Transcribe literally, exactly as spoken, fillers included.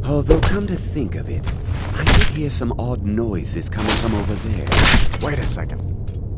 Although, come to think of it, I did hear some odd noises coming from over there. Wait a second.